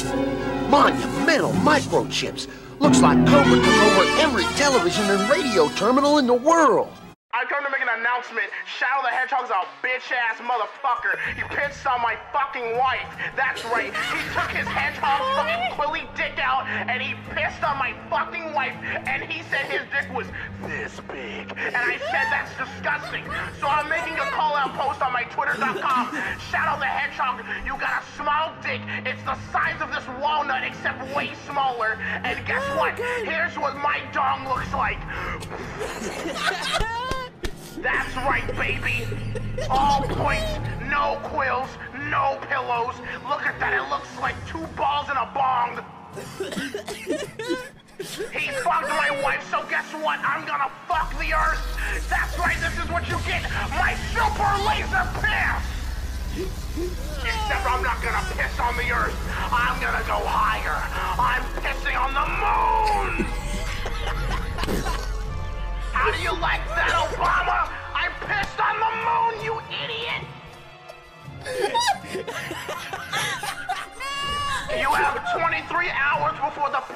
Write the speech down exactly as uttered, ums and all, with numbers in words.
Monumental microchips. Looks like Cobra took over every television and radio terminal in the world. I come to make an announcement. Shadow the Hedgehog's a bitch-ass motherfucker. He pissed on my fucking wife. That's right. He took his hedgehog fucking quilly dick out and he pissed on my fucking wife and he said his dick was this big. And I said that's disgusting. So I'm making a call-out post on my twitter dot com. Shadow the Hedgehog, you got a small dick. It's the size of this walnut except way smaller. And guess what? Here's what my dong looks like. That's right, baby. All points, no quills, no pillows. Look at that, it looks like two balls in a bong. He fucked my wife, so guess what? I'm gonna fuck the earth. That's right, this is what you get. My super laser piss. Except I'm not gonna piss on the earth. I'm gonna go higher. I'm pissing on the moon. How do you like that, Obama? I pissed on the moon, you idiot! You have twenty-three hours before the